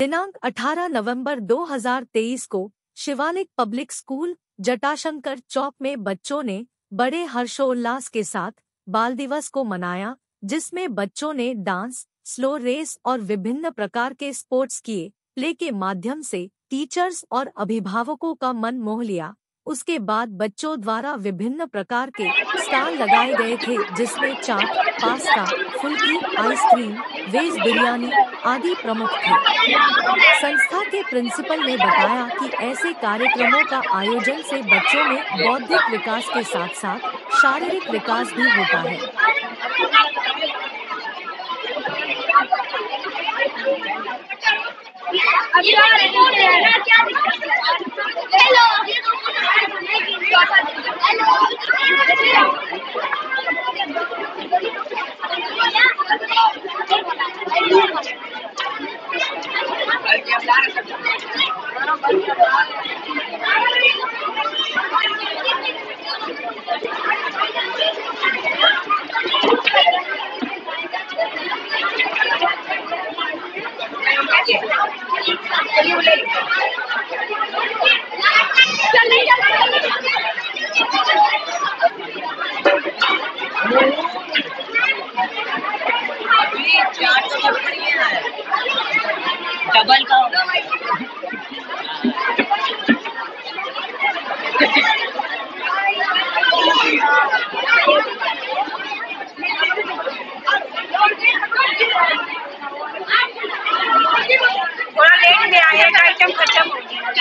दिनांक 18 नवंबर 2023 को शिवालिक पब्लिक स्कूल जटाशंकर चौक में बच्चों ने बड़े हर्षोल्लास के साथ बाल दिवस को मनाया, जिसमें बच्चों ने डांस, स्लो रेस और विभिन्न प्रकार के स्पोर्ट्स किए। प्ले के माध्यम से टीचर्स और अभिभावकों का मन मोह लिया। उसके बाद बच्चों द्वारा विभिन्न प्रकार के स्टॉल लगाए गए थे, जिसमें चाट, पास्ता, फुल्की, आइसक्रीम, वेज बिरयानी आदि प्रमुख थे। संस्था के प्रिंसिपल ने बताया कि ऐसे कार्यक्रमों का आयोजन से बच्चों में बौद्धिक विकास के साथ साथ शारीरिक विकास भी होता है। डबल का थोड़ा लेट में आया, एक आइटम खत्म हो गया।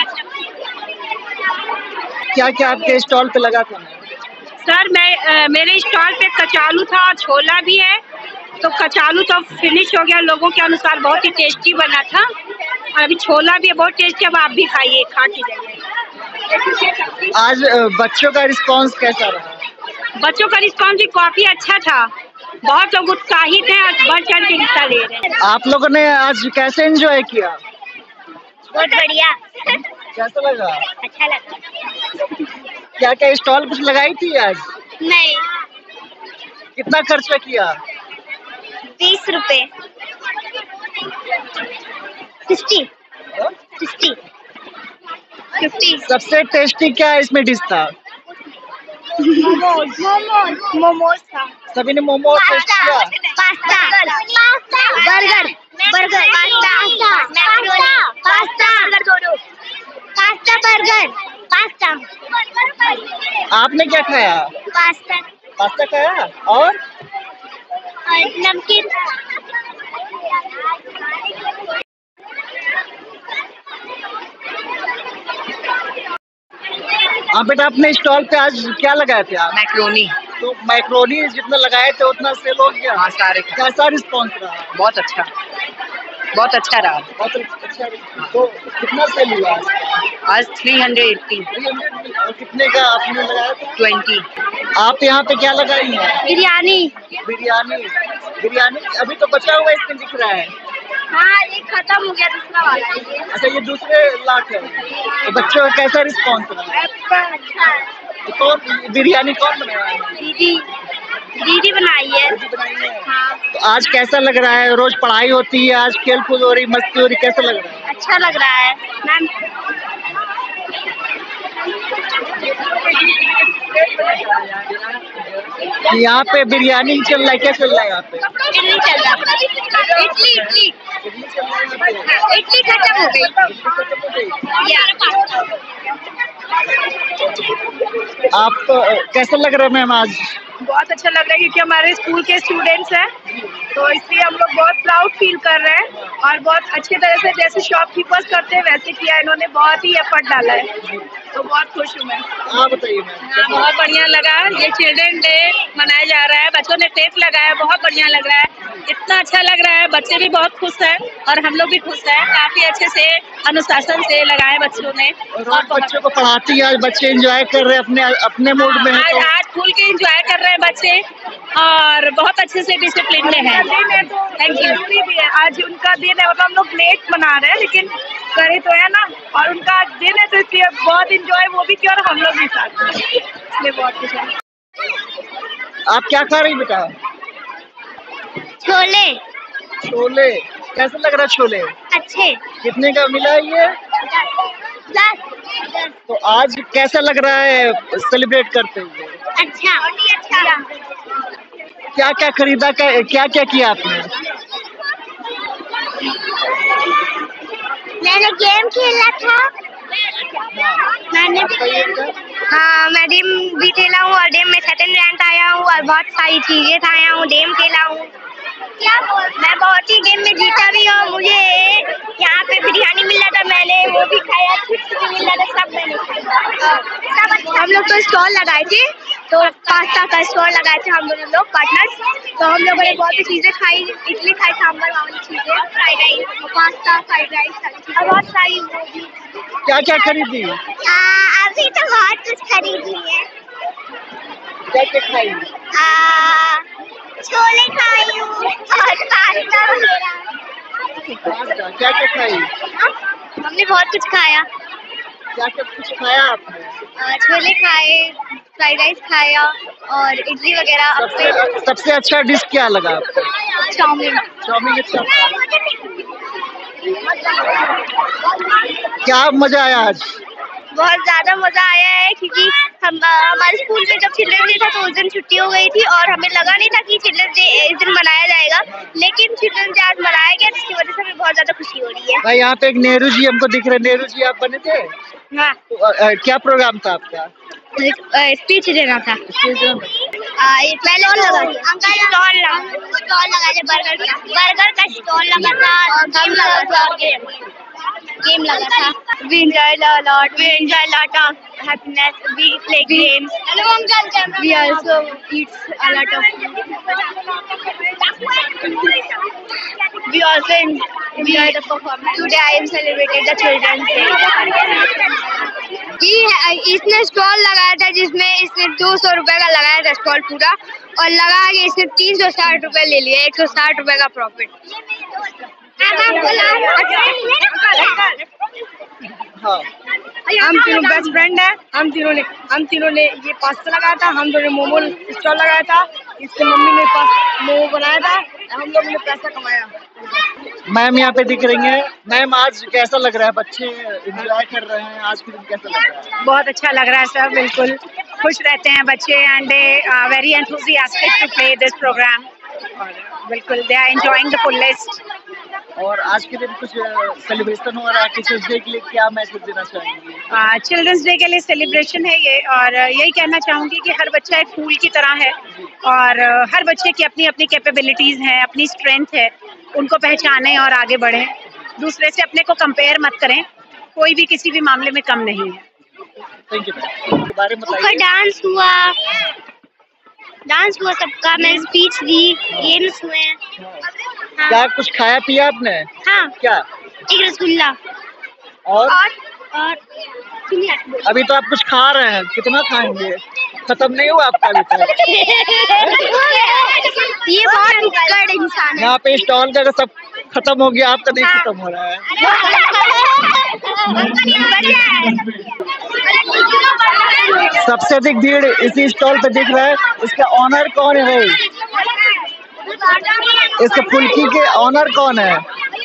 क्या क्या आपके स्टॉल पे लगा था? सर मेरे स्टॉल पे कचालू था और छोला भी है। तो कचालू तो फिनिश हो गया, लोगों के अनुसार बहुत ही टेस्टी बना था। और अभी छोला भी है बहुत टेस्टी, अब आप भी खाइए, खा के जाइए। आज बच्चों का रिस्पांस कैसा रहा? बच्चों का रिस्पांस भी काफी अच्छा था, बहुत लोग उत्साहित हैं और बढ़ चढ़ के हिस्सा ले रहे हैं। आप लोगों ने आज कैसे एंजॉय किया? बहुत बढ़िया। कैसा लगा? अच्छा लगा। क्या क्या स्टॉल कुछ लगाई थी आज? नहीं। कितना खर्चा किया? 20 रुपए। 50। सबसे टेस्टी क्या इसमें डिश था? मोमोज था। सभी ने मोमोज टेस्ट किया? Pasta, burger, pasta. आपने क्या खाया? पास्ता खाया और नमकीन। बेटा अपने स्टॉल पे आज क्या लगाए थे आप? मैक्रोनी। तो मैक्रोनी जितना लगाए थे उतना सेल हो गया? हाँ, सारे। कैसा रिस्पॉन्स रहा? बहुत अच्छा रहा। बहुत अच्छा। तो कितना सेल हुआ आज 380। और कितने का आपने लगाया था? 20। आप यहाँ पे क्या लगाई हैं? बिरयानी अभी तो बचा हुआ इसमें दिख रहा है। हाँ, ये खत्म हो गया, दूसरा वाला है। अच्छा, ये दूसरे लाख है। तो बच्चों का कैसा रिस्पॉन्स रहा? अच्छा। तो कौन बिरयानी कौन बनाया है? दीदी बनाई है। हाँ। तो आज कैसा लग रहा है? रोज पढ़ाई होती है, आज खेल कूद हो रही, मस्ती हो रही, कैसा लग रहा है? अच्छा लग रहा है मैम। यहाँ पे बिरयानी चल रहा है, क्या चल रहा है यहाँ पे? इडली चल रहा है। इडली खत्म हो गई। आप कैसा लग रहा है मैम आज? बहुत अच्छा लग रहा है क्योंकि हमारे स्कूल के स्टूडेंट्स हैं, तो इसलिए हम लोग बहुत प्राउड फील कर रहे हैं। और बहुत अच्छी तरह से जैसे शॉपकीपर्स करते हैं वैसे किया, इन्होंने बहुत ही एफर्ट डाला है, तो बहुत खुश हूँ मैं। हाँ बताइए मैम। हाँ, बहुत बढ़िया लगा। ये चिल्ड्रन डे मनाया जा रहा है, बच्चों ने टेप लगाया, बहुत बढ़िया लग रहा है। इतना अच्छा लग रहा है, बच्चे भी बहुत खुश हैं और हम लोग भी खुश हैं। काफी अच्छे से अनुशासन से लगाए बच्चों ने। और बच्चों को पढ़ाती है, आज बच्चे एंजॉय कर रहे हैं, अपने मूड में है। आज खुल के एंजॉय कर रहे हैं बच्चे और बहुत अच्छे से डिसिप्लिन में है। Thank you. आज उनका दिन है, हम लोग लेट मना रहे हैं लेकिन करे तो है ना, और उनका दिन है तो इसलिए बहुत एंजॉय वो भी किया और हम लोग भी साथ में, इसलिए बहुत खुश है। आप क्या खा रही बेटा? छोले। छोले कैसे लग रहा है? छोले अच्छे। कितने का मिला ये? तो आज कैसा लग रहा है सेलिब्रेट करते हुए? अच्छा। क्या क्या खरीदा, क्या क्या किया आपने? मैंने गेम खेला था। मैंने मैं डेम भी खेला हूँ और डेम में सेकंड रैंक आया हूँ और बहुत सारी चीजें खाया हूँ, डेम खेला हूँ। मैं बहुत ही गेम में जीता भी हूँ। मुझे यहाँ पे बिरयानी मिल रहा था, मैंने वो भी खाया, चिप्स भी मिल रहा था, सब मैंने खाया। हम लोग तो स्टॉल लगाए थे, तो पास्ता का स्टॉल लगाए थे हम लोग पार्टनर्स। तो हम लोगों ने बहुत सी चीजें खाई, इडली खाई, सांभर वाली चीजें, fried rice, pasta, fried rice और बहुत सारी। क्या क्या खरीदी? अभी तो बहुत कुछ खरीदी है। क्या क्या खाई? छोले खाई हूँ और पास्ता वगैरह। क्या क्या खाई? हमने बहुत कुछ खाया। क्या क्या कुछ खाया आपने? छोले खाए, फ्राइड राइस खाया और इडली वगैरह। सबसे अच्छा डिश क्या लगा आपको? चाउमीन। चाउमीन अच्छा। क्या मजा आया आज? बहुत ज्यादा मजा आया है क्योंकि हमारे स्कूल में जब चिल्ड्रंस डे था तो उस दिन छुट्टी हो गई थी और हमें लगा नहीं था कि चिल्ड्रंस डे इस दिन मनाया जाएगा, लेकिन चिल्ड्रंस डे आज मनाया गया, जिसकी वजह से हमें बहुत ज्यादा खुशी हो रही है। भाई यहाँ पे एक नेहरू जी हमको दिख रहे। नेहरू जी आप बने थे? हाँ। तो, क्या प्रोग्राम था आपका? स्पीच देना था। स्टॉल लगा थे, बर्गर का स्टॉल लगा था, गेम लगा था। We enjoyed a lot. We enjoyed a lot of happiness. We play games. We also eat a lot of food. We also enjoyed the performance. Today I am celebrated the Children's Day. इसने stall लगाया था जिसमें इसने 200 रुपए का लगाया था stall पूरा, और लगा के इसने 360 रुपए ले लिए, 160 रुपए का प्रॉफिट। हाँ। हम तीनों बेस्ट फ्रेंड है। हम तीनों ने ये पास्ता लगाया था, हम दोनों ने मोमो स्टॉल लगाया था, इसकी मम्मी ने मोमो बनाया था, हम लोगों ने पैसा कमाया। मैम यहाँ पे दिख रही हैं। मैम आज कैसा लग रहा है? बच्चे एंजॉय कर रहे हैं, आज के दिन कैसा लग रहा है? बहुत अच्छा लग रहा है सर, बिल्कुल खुश रहते हैं बच्चे and they very enthusiastic to play this program. बिल्कुल they are enjoying the fullest. और आज के दिन कुछ सेलिब्रेशन हो रहा है, टीचर्स डे के लिए क्या मैसेज देना चाहेंगे? चिल्ड्रंस डे के लिए सेलिब्रेशन है ये, और यही कहना चाहूँगी कि हर बच्चा एक फूल की तरह है और हर बच्चे की अपनी अपनी कैपेबिलिटीज़ हैं, अपनी स्ट्रेंथ है, उनको पहचानें और आगे बढ़ें। दूसरे से अपने को कंपेयर मत करें, कोई भी किसी भी मामले में कम नहीं है। Thank you. बारे में बताइए। डांस हुआ सबका, मैं स्पीच दी, गेम्स हुए। हाँ। क्या कुछ खाया पिया आपने? हाँ। क्या? एक रसगुल्ला और और अभी तो आप कुछ खा रहे हैं, कितना खाएंगे? खत्म नहीं हुआ आपका अभी तक? ये बहुत उपकड़ इंसान है। यहाँ पे स्टॉल का सब खत्म हो गया, आपका नहीं खत्म हो रहा है। सबसे अधिक भीड़ इसी स्टॉल पे दिख रहा है। इसका ऑनर कौन है भाई? इसके फुल्की के ऑनर कौन है?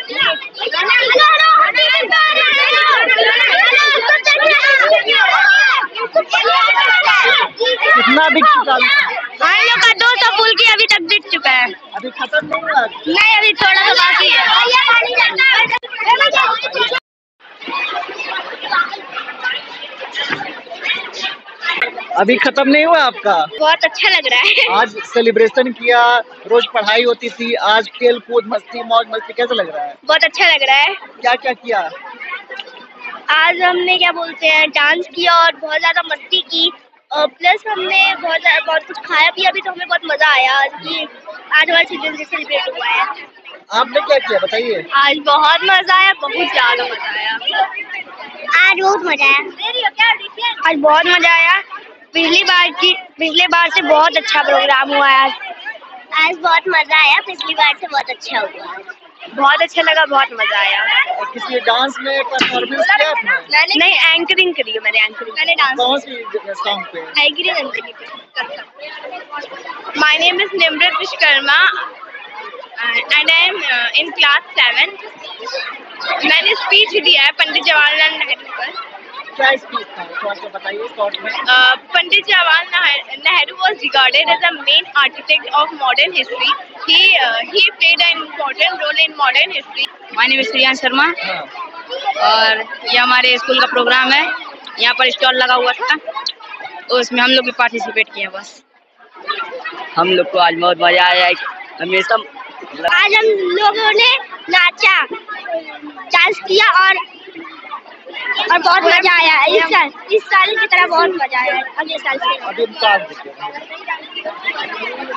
कितना बिक चुका? हम लोग का 200 फुल्की अभी तक बिक चुका है। अभी खत्म नहीं हुआ? नहीं, अभी थोड़ा सा बाकी है। अभी खत्म नहीं हुआ आपका? बहुत अच्छा लग रहा है। आज सेलिब्रेशन किया, रोज पढ़ाई होती थी, आज खेल कूद मस्ती मौज मस्ती, कैसा लग रहा है? बहुत अच्छा लग रहा है। क्या क्या किया? आज हमने क्या बोलते हैं, डांस किया और बहुत ज्यादा मस्ती की, और प्लस हमने बहुत कुछ खाया पिया भी, तो हमें बहुत मजा आया कि आज हमारा चिल्ड्रंस डे सेलिब्रेट हुआ है। आपने क्या किया बताइए? आज बहुत मजा आया, बहुत ज्यादा मजा आया। आज बहुत मजा आया। आज बहुत मजा आया। पिछली बार से बहुत अच्छा प्रोग्राम हुआ है। आज बहुत मजा आया, पिछली बार से बहुत अच्छा हुआ। बहुत अच्छा लगा, बहुत मजा आया। किसी डांस में परफॉर्मेंस किया आपने? नहीं, एंकरिंग करी है मैंने डांस। कौन सी सॉन्ग पे? Anchoring My name is Nimrat Vishkarma and I am in class 7 मैंने स्पीच दिया है पंडित जवाहरलाल नेहरू पर। क्या स्पीच था थोड़ा सा बताइए शॉर्ट में। Pandit Jawaharlal Nehru was regarded as the main architect of modern history. He played an important role in modern history. My name is Shriyan Sharma और ये हमारे स्कूल का प्रोग्राम है। यहाँ पर स्टॉल लगा हुआ था तो उसमें हम लोग भी पार्टिसिपेट किए बस। हम लोग को आज बहुत मजा आया। हमेशा आज हम लोगों ने नाचा, डांस किया और बहुत मजा आया। इस साल की तरह बहुत मजा आया। अगले साल से अभी